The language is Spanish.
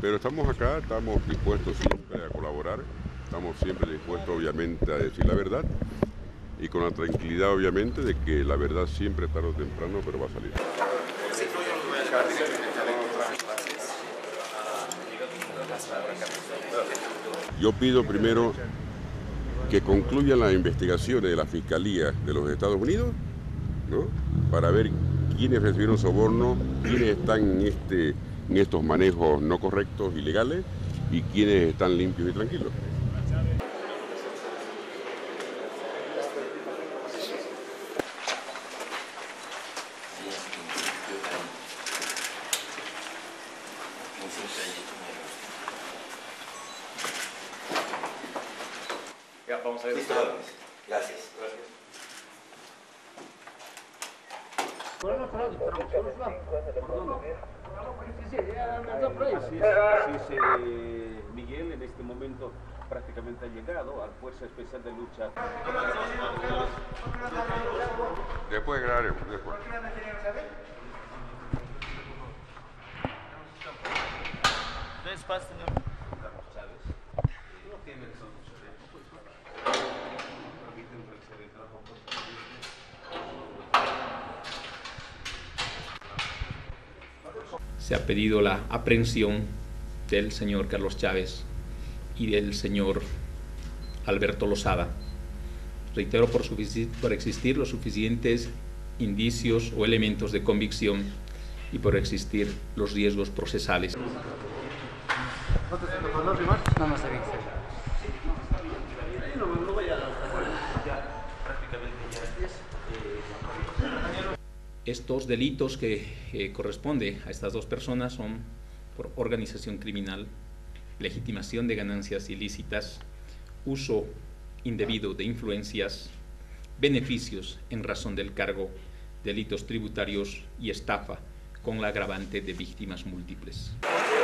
Pero estamos acá, estamos dispuestos siempre a colaborar, estamos siempre dispuestos obviamente a decir la verdad y con la tranquilidad obviamente de que la verdad siempre tarde o temprano pero va a salir. Yo pido primero que concluyan las investigaciones de la Fiscalía de los Estados Unidos, ¿no?, para ver quiénes recibieron soborno, quiénes están en estos manejos no correctos, ilegales, y quiénes están limpios y tranquilos. Ya, vamos a ver. Listo, gracias. Miguel en este momento prácticamente ha llegado a Fuerza Especial de Lucha. Después grabaremos, después. Despacio, señor. Carlos Chávez. No tiene permiten realizar el trabajo. Se ha pedido la aprehensión del señor Carlos Chávez y del señor Alberto Lozada. Reitero, por existir los suficientes indicios o elementos de convicción y por existir los riesgos procesales. Estos delitos que corresponden a estas dos personas son por organización criminal, legitimación de ganancias ilícitas, uso indebido de influencias, beneficios en razón del cargo, delitos tributarios y estafa con la agravante de víctimas múltiples.